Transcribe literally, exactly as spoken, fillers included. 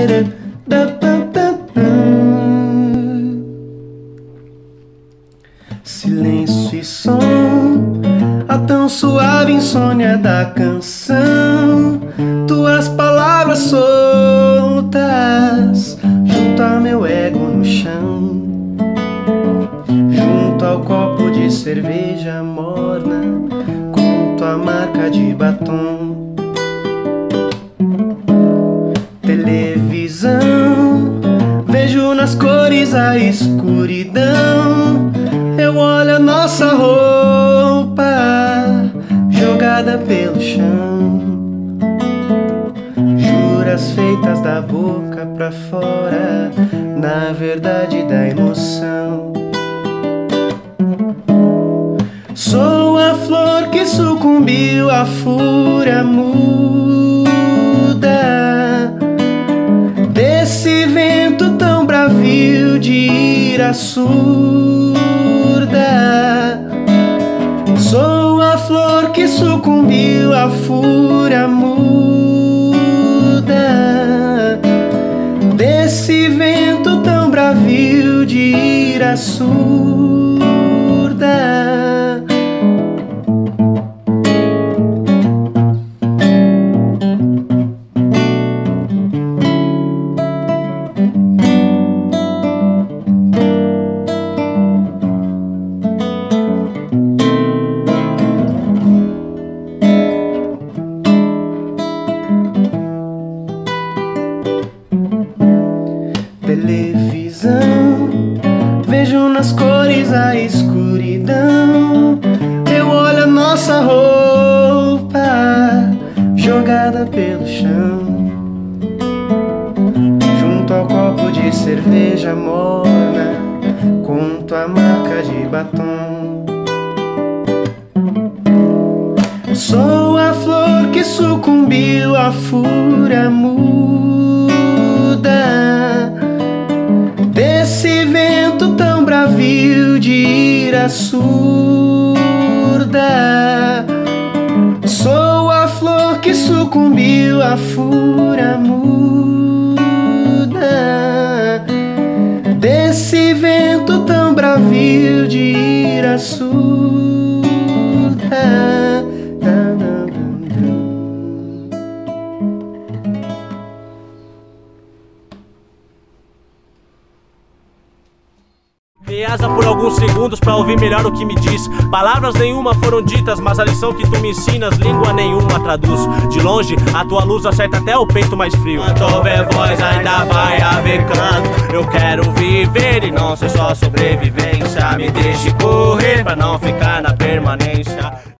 Silêncio e som, a tão suave insônia da canção. Tuas palavras soltas junto a meu ego no chão, junto ao copo de cerveja morna, com tua marca de batom. Televisão, vejo nas cores a escuridão. Eu olho a nossa roupa jogada pelo chão, juras feitas da boca pra fora, na verdade da emoção. Sou a flor que sucumbiu à fúria muda desse vento tão bravio de ira surda. Sou a flor que sucumbiu à fúria muda desse vento tão bravio de ira surda. Televisão, vejo nas cores a escuridão. Eu olho a nossa roupa jogada pelo chão, junto ao copo de cerveja morna, com tua marca de batom. Sou a flor que sucumbiu à fúria muda desse vento tão bravio de ira surda. Sou a flor que sucumbiu à fúria muda desse vento tão bravio de ira surda. Me asa por alguns segundos pra ouvir melhor o que me diz. Palavras nenhuma foram ditas, mas a lição que tu me ensinas, língua nenhuma traduz. De longe, a tua luz acerta até o peito mais frio. Quando houver voz, ainda vai haver canto. Eu quero viver e não ser só sobrevivência. Me deixe correr pra não ficar na permanência.